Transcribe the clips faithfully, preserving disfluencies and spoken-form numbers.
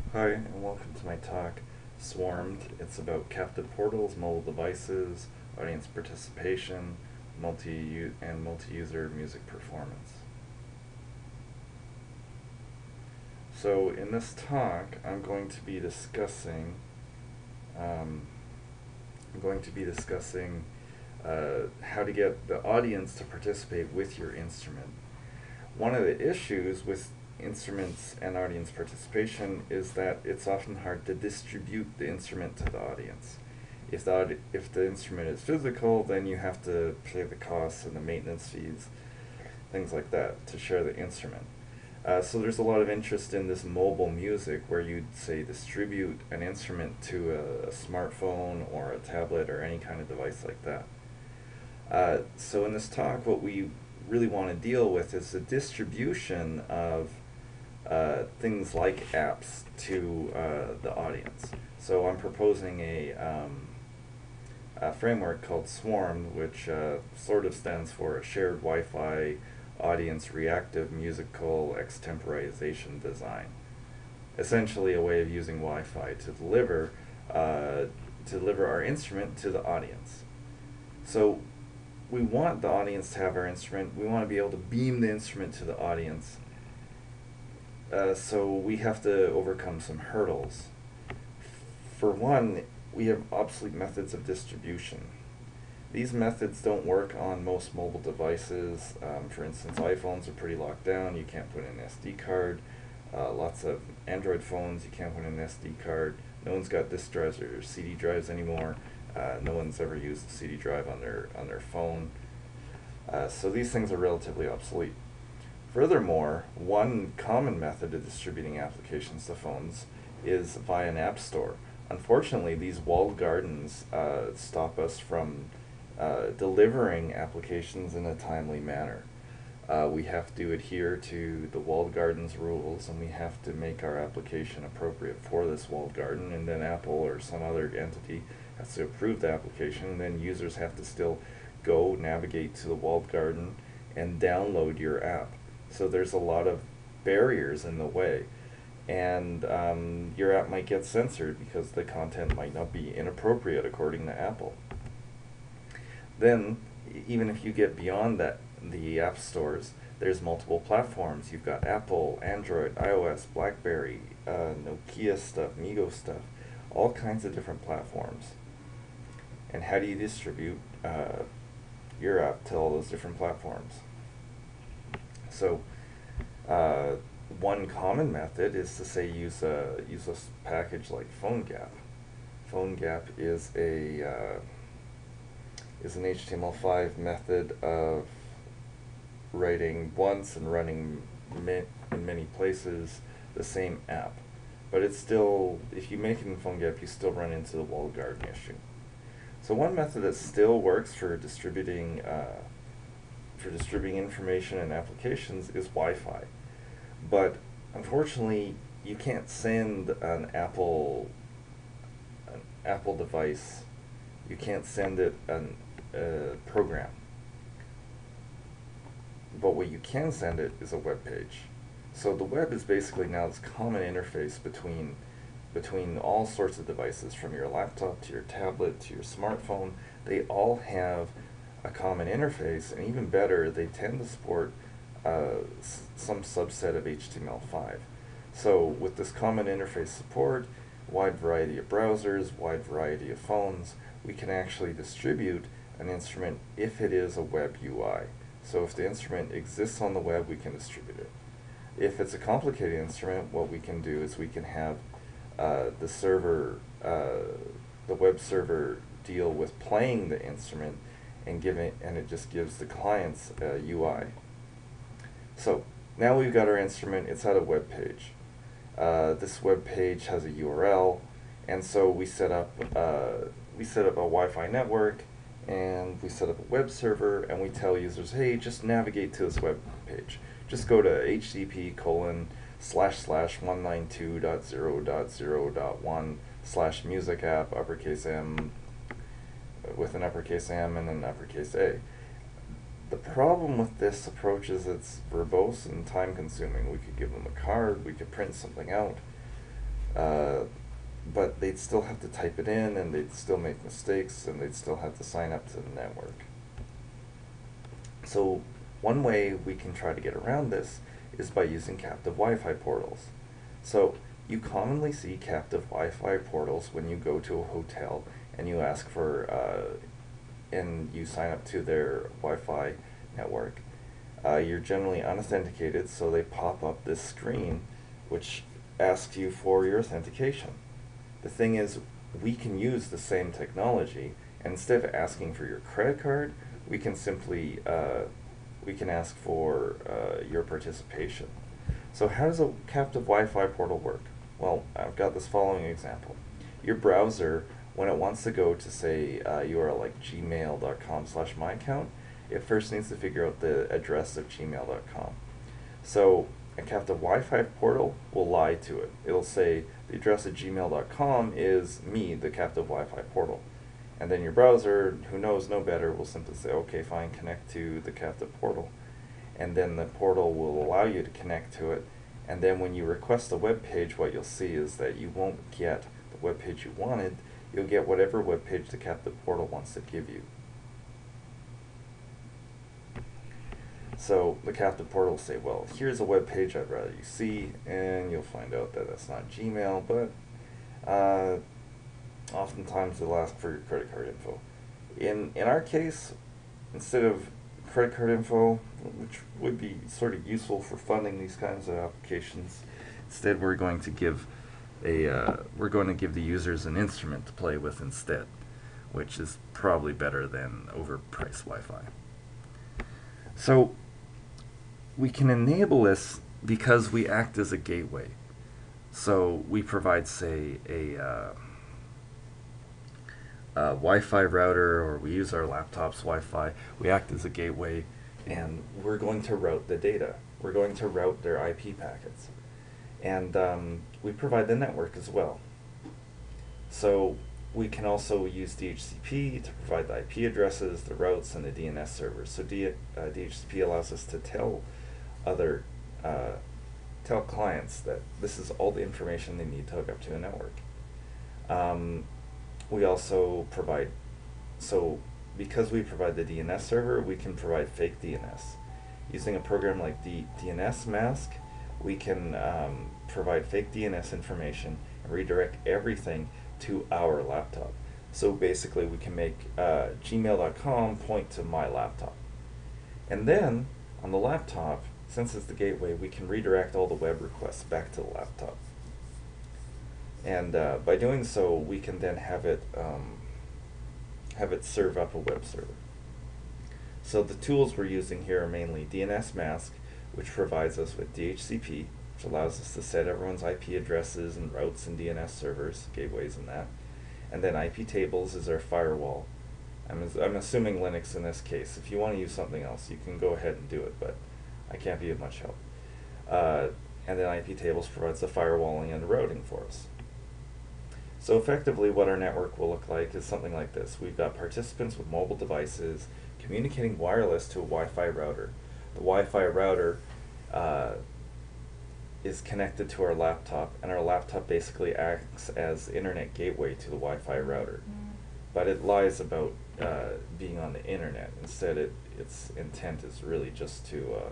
Hi, and welcome to my talk, Swarmed. It's about captive portals, mobile devices, audience participation, multi and multi-user music performance. So in this talk, I'm going to be discussing, um, I'm going to be discussing uh, how to get the audience to participate with your instrument. One of the issues with instruments and audience participation is that it's often hard to distribute the instrument to the audience. If the, if the instrument is physical, then you have to pay the costs and the maintenance fees, things like that, to share the instrument. Uh, so there's a lot of interest in this mobile music where you'd say distribute an instrument to a, a smartphone or a tablet or any kind of device like that. Uh, so in this talk, what we really want to deal with is the distribution of uh, things like apps to uh, the audience. So I'm proposing a, um, a framework called Swarm, which uh, sort of stands for a shared Wi-Fi audience reactive musical extemporization design. Essentially a way of using Wi-Fi to deliver, uh, to deliver our instrument to the audience. So we want the audience to have our instrument. We want to be able to beam the instrument to the audience. Uh, so we have to overcome some hurdles. For one, we have obsolete methods of distribution. These methods don't work on most mobile devices. Um, for instance, iPhones are pretty locked down. You can't put in an S D card. Uh, lots of Android phones, you can't put in an S D card. No one's got disk drives or C D drives anymore. Uh, no one's ever used a C D drive on their on their phone. Uh, so these things are relatively obsolete. Furthermore, one common method of distributing applications to phones is via an app store. Unfortunately, these walled gardens uh, stop us from uh, delivering applications in a timely manner. Uh, we have to adhere to the walled gardens rules, and we have to make our application appropriate for this walled garden, and then Apple or some other entity has to approve the application, and then users have to still go navigate to the walled garden and download your app. So there's a lot of barriers in the way, and um, your app might get censored because the content might not be inappropriate according to Apple. Then, even if you get beyond that, the app stores, there's multiple platforms. You've got Apple, Android, iOS, BlackBerry, uh, Nokia stuff, Migo stuff, all kinds of different platforms. And how do you distribute uh, your app to all those different platforms? So, uh, one common method is to say use a use a package like PhoneGap. PhoneGap is a uh, is an H T M L five method of writing once and running in many places the same app. But it's still, if you make it in PhoneGap, you still run into the walled garden issue. So one method that still works for distributing uh, for distributing information and applications is Wi-Fi. But unfortunately, you can't send an Apple an Apple device. You can't send it an a program. But what you can send it is a web page. So the web is basically now this common interface between between all sorts of devices, from your laptop to your tablet to your smartphone. They all have a common interface, and even better, they tend to support uh, s some subset of H T M L five. So with this common interface support, wide variety of browsers, wide variety of phones, we can actually distribute an instrument if it is a web U I. So if the instrument exists on the web, we can distribute it. If it's a complicated instrument, what we can do is we can have uh, the server, uh, the web server deal with playing the instrument and giving, and it just gives the clients a U I. So now we've got our instrument, it's at a web page. Uh, this web page has a U R L, and so we set up uh, we set up a Wi-Fi network, and we set up a web server, and we tell users, hey, just navigate to this web page. Just go to http colon slash slash one ninety-two dot zero dot zero dot one slash music app uppercase M with an uppercase M and an uppercase A. The problem with this approach is it's verbose and time consuming. We could give them a card, we could print something out. uh, but they'd still have to type it in, and they'd still make mistakes, and they'd still have to sign up to the network. So one way we can try to get around this is by using captive Wi-Fi portals. So you commonly see captive Wi-Fi portals when you go to a hotel and you ask for, uh, and you sign up to their Wi-Fi network. Uh, you're generally unauthenticated, so they pop up this screen which asks you for your authentication. The thing is, we can use the same technology, and instead of asking for your credit card, we can simply uh, we can ask for uh, your participation. So how does a captive Wi-Fi portal work? Well, I've got this following example. Your browser, when it wants to go to, say, uh, U R L like gmail dot com slash my account, it first needs to figure out the address of gmail dot com. So a captive Wi-Fi portal will lie to it. It'll say the address of gmail dot com is me, the captive Wi-Fi portal. And then your browser, who knows no better, will simply say, okay, fine, connect to the captive portal. And then the portal will allow you to connect to it. And then when you request a web page, what you'll see is that you won't get the web page you wanted. You'll get whatever web page the captive portal wants to give you. So the captive portal will say, well, here's a web page I'd rather you see, and you'll find out that that's not Gmail, but uh, oftentimes they'll ask for your credit card info. In, in our case, instead of credit card info, which would be sort of useful for funding these kinds of applications, instead we're going to give a uh, we're going to give the users an instrument to play with instead, which is probably better than overpriced Wi-Fi. So we can enable this because we act as a gateway. So we provide, say, a, uh, a Wi-Fi router, or we use our laptop's Wi-Fi. We act as a gateway, and we're going to route the data. We're going to route their I P packets. And um, we provide the network as well. So we can also use D H C P to provide the I P addresses, the routes, and the D N S servers. So D, uh, D H C P allows us to tell other uh, tell clients that this is all the information they need to hook up to a network. Um, we also provide, so because we provide the D N S server, we can provide fake D N S. Using a program like D DNS mask, we can um, provide fake D N S information and redirect everything to our laptop. So basically we can make uh, gmail dot com point to my laptop. And then on the laptop, since it's the gateway, we can redirect all the web requests back to the laptop. And uh, by doing so, we can then have it um, have it serve up a web server. So the tools we're using here are mainly D N S mask, which provides us with D H C P, which allows us to set everyone's I P addresses and routes and D N S servers, gateways and that. And then I P tables is our firewall. I'm, I'm assuming Linux in this case. If you want to use something else, you can go ahead and do it, but I can't be of much help. Uh, and then I P tables provides the firewalling and the routing for us. So effectively what our network will look like is something like this. We've got participants with mobile devices communicating wireless to a Wi-Fi router. The Wi-Fi router uh, is connected to our laptop, and our laptop basically acts as internet gateway to the Wi-Fi router. Mm. But it lies about uh, being on the internet. Instead, it, its intent is really just to uh,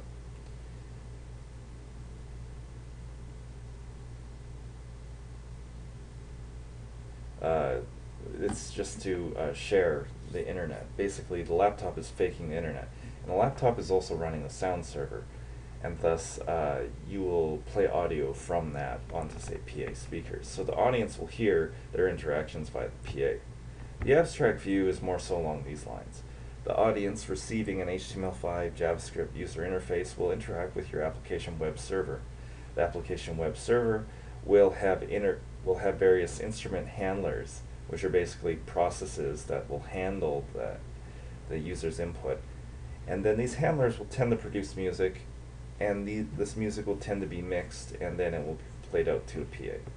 Uh, it's just to uh, share the internet. Basically, the laptop is faking the internet. And the laptop is also running a sound server. And thus, uh, you will play audio from that onto, say, P A speakers. So the audience will hear their interactions via the P A. The abstract view is more so along these lines. The audience receiving an H T M L five JavaScript user interface will interact with your application web server. The application web server will have inter will have various instrument handlers, which are basically processes that will handle the, the user's input. And then these handlers will tend to produce music, and the, this music will tend to be mixed, and then it will be played out to a P A.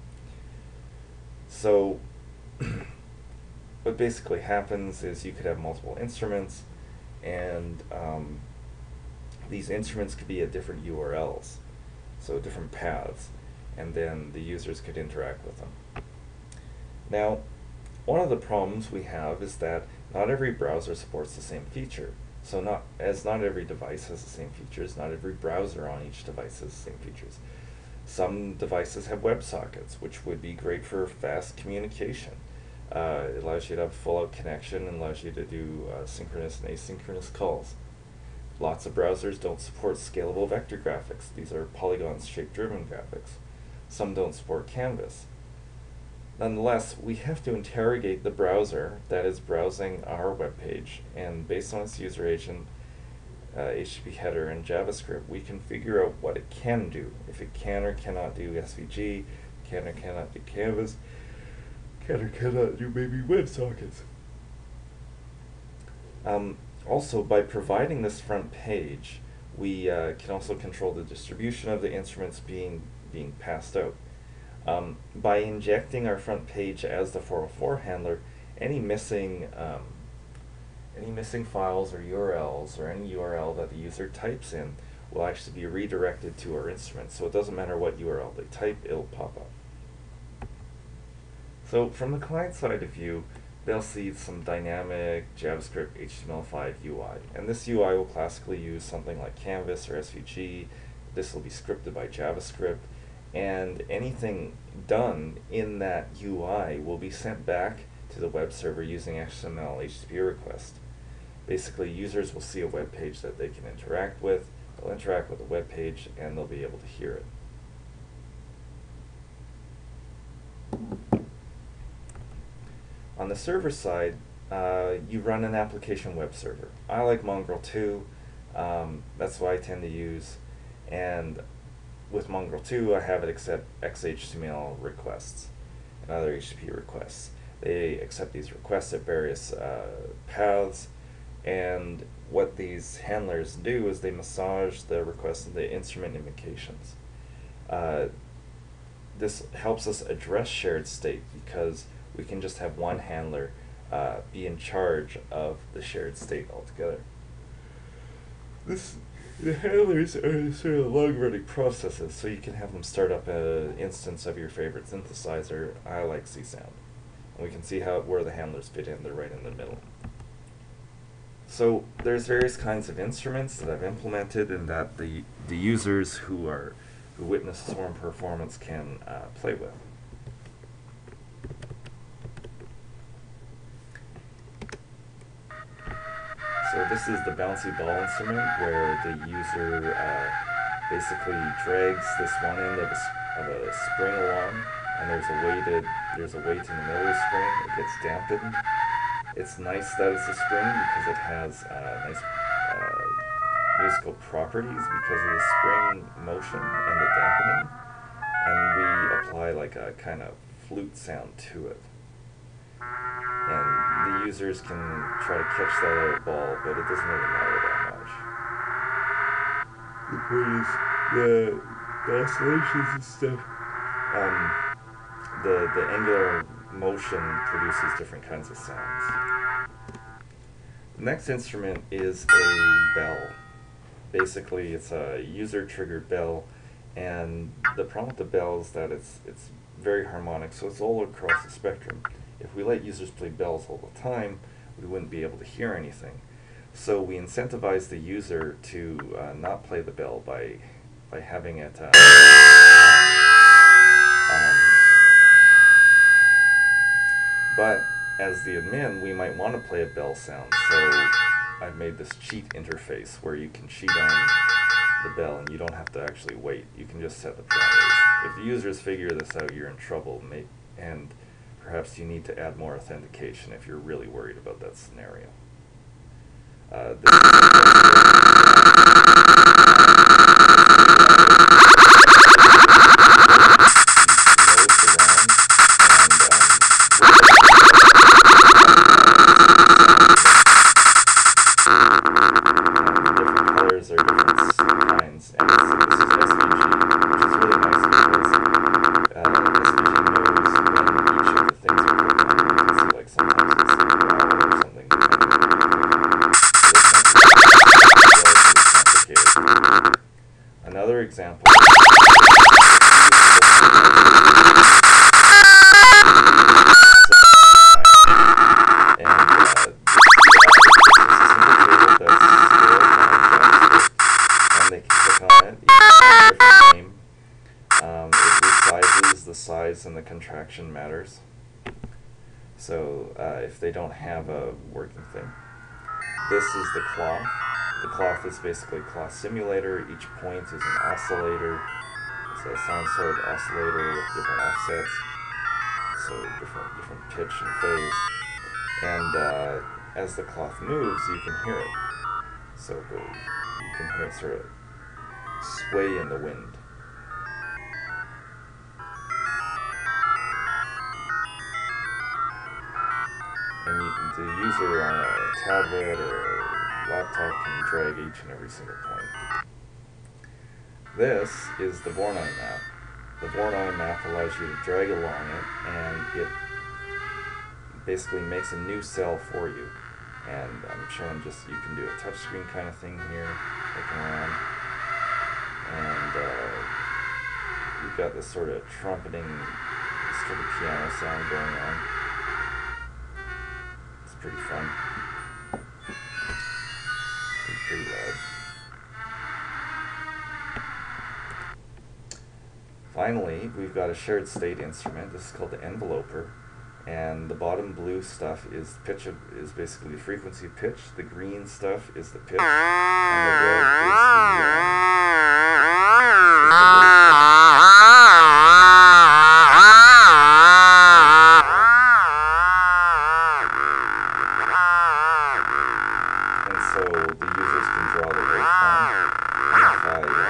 So what basically happens is you could have multiple instruments, and um, these instruments could be at different U R Ls, so different paths. and then the users could interact with them. Now, one of the problems we have is that not every browser supports the same feature. So not as not every device has the same features, not every browser on each device has the same features. Some devices have WebSockets, which would be great for fast communication. Uh, it allows you to have full-out connection and allows you to do uh, synchronous and asynchronous calls. Lots of browsers don't support scalable vector graphics. These are polygons shape-driven graphics. Some don't support Canvas. Nonetheless, we have to interrogate the browser that is browsing our web page, and based on its user agent, uh, H T T P header, and JavaScript, we can figure out what it can do. If it can or cannot do S V G, can or cannot do Canvas, can or cannot do maybe WebSockets. Um, also, by providing this front page, we uh, can also control the distribution of the instruments being being passed out. Um, by injecting our front page as the four oh four handler, any missing um, any missing files or U R Ls or any U R L that the user types in will actually be redirected to our instrument. So it doesn't matter what U R L they type, it'll pop up. So from the client side of view, they'll see some dynamic JavaScript H T M L five U I. And this U I will classically use something like Canvas or S V G. This will be scripted by JavaScript. And anything done in that U I will be sent back to the web server using X M L H T T P request. Basically, users will see a web page that they can interact with, they'll interact with the web page, and they'll be able to hear it. On the server side, uh, you run an application web server. I like Mongrel two, um, that's what I tend to use, and with Mongrel two, I have it accept X H T M L requests and other H T T P requests. They accept these requests at various uh, paths, and what these handlers do is they massage the requests into instrument invocations. Uh, this helps us address shared state because we can just have one handler uh, be in charge of the shared state altogether. This The handlers are sort of long-running processes, so you can have them start up an instance of your favorite synthesizer. I like C Sound. And we can see how where the handlers fit in. They're right in the middle. So there's various kinds of instruments that I've implemented and that the the users who are who witness swarm performance can uh, play with. So this is the bouncy ball instrument where the user uh, basically drags this one end of a, of a spring along, and there's a weighted there's a weight in the middle of the spring. It gets dampened. It's nice that it's a spring because it has uh, nice uh, musical properties because of the spring motion and the dampening, and we apply like a kind of flute sound to it. And the users can try to catch that out ball, but it doesn't really matter that much. The point is, the, the oscillations and stuff, um, the, the angular motion produces different kinds of sounds. The next instrument is a bell. Basically, it's a user-triggered bell, and the problem with the bell is that it's, it's very harmonic, so it's all across the spectrum. If we let users play bells all the time, we wouldn't be able to hear anything. So we incentivize the user to uh, not play the bell by by having it. Uh, um, but as the admin, we might want to play a bell sound. So I've made this cheat interface where you can cheat on the bell, and you don't have to actually wait. You can just set the parameters. If the users figure this out, you're in trouble, and perhaps you need to add more authentication if you're really worried about that scenario. Uh, this example, size and the contraction matters. So uh, if they don't have a working thing. This is the cloth. The cloth is basically a cloth simulator. Each point is an oscillator. It's a sound sword oscillator with different offsets. So different different pitch and phase. And uh, as the cloth moves, you can hear it. So it goes, you can hear it sort of sway in the wind. And you, the user on a tablet or a laptop can drag each and every single point. This is the Voronoi map. The Voronoi map allows you to drag along it, and it basically makes a new cell for you. And I'm showing just, you can do a touchscreen kind of thing here, looking around. And uh, you've got this sort of trumpeting, sort of piano sound going on. It's pretty fun. Pretty, pretty loud. Finally, we've got a shared state instrument. This is called the enveloper. And the bottom blue stuff is pitch of, is basically the frequency of pitch. The green stuff is the pitch, and the red is the and so the users can draw the waveform. And if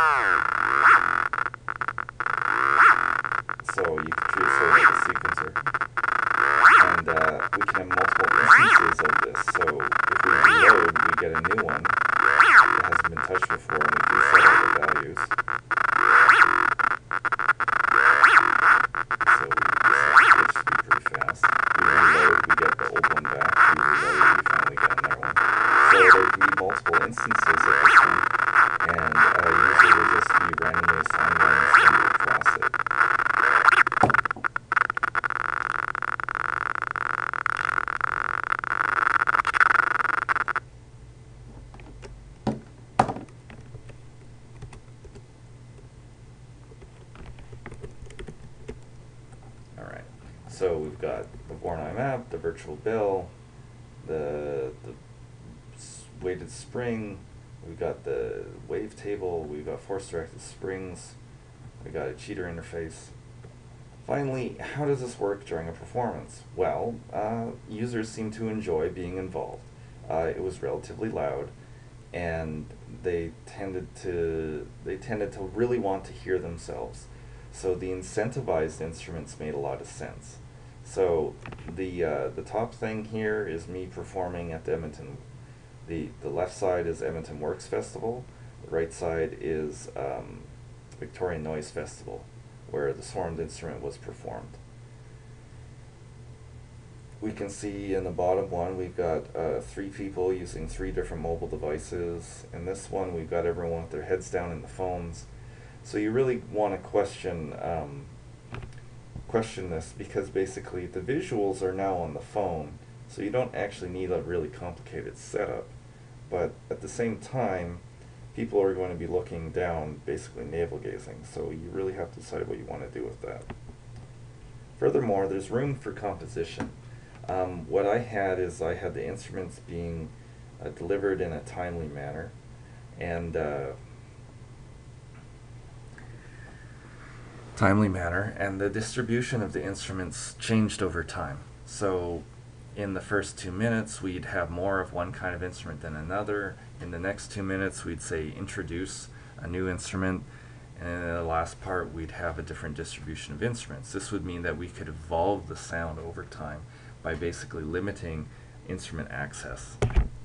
I, so you can treat it sort of like a sequencer. And uh, we can have multiple instances of this. So if we reload, we get a new one that hasn't been touched before, and we can set all the values. So this is pretty fast. We reload, we get the old one back. We reload, we finally get another one. So there can be multiple instances of this one, and a user will just be randomly assigned one and stumble across it. So we've got the Voronoi map, the virtual bell, the, the weighted spring, we've got the wave table, we've got force-directed springs, we've got a cheater interface. Finally, how does this work during a performance? Well, uh, users seem to enjoy being involved. Uh, it was relatively loud, and they tended to they tended to really want to hear themselves. So the incentivized instruments made a lot of sense. So the uh, the top thing here is me performing at the Edmonton. The the left side is Edmonton Works Festival. The right side is um, Victorian Noise Festival, where the swarmed instrument was performed. We can see in the bottom one we've got uh, three people using three different mobile devices. In this one we've got everyone with their heads down in the phones. So you really want to question um, question this, because basically the visuals are now on the phone, so you don't actually need a really complicated setup. But at the same time, people are going to be looking down, basically navel gazing, so you really have to decide what you want to do with that. Furthermore, there's room for composition. Um, what I had is I had the instruments being uh, delivered in a timely manner, and uh, timely manner, and the distribution of the instruments changed over time. So in the first two minutes we'd have more of one kind of instrument than another. In the next two minutes we'd say introduce a new instrument, and in the last part we'd have a different distribution of instruments. This would mean that we could evolve the sound over time by basically limiting instrument access.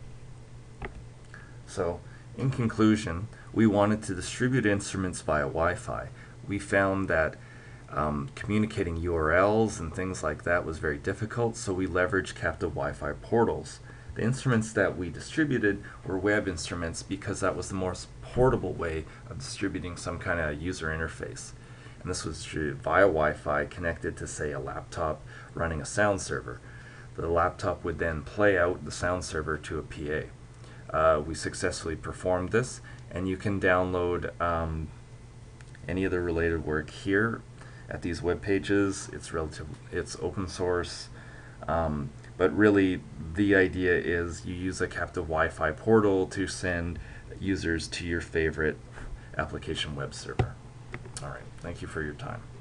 So in conclusion, we wanted to distribute instruments via Wi-Fi. We found that um, communicating U R Ls and things like that was very difficult, so we leveraged captive Wi-Fi portals. The instruments that we distributed were web instruments because that was the most portable way of distributing some kind of user interface. And this was distributed via Wi-Fi connected to, say, a laptop running a sound server. The laptop would then play out the sound server to a P A. Uh, we successfully performed this, and you can download um, any of the related work here at these web pages. It's relative, it's open source, um, but really the idea is you use a captive Wi-Fi portal to send users to your favorite application web server. All right, thank you for your time.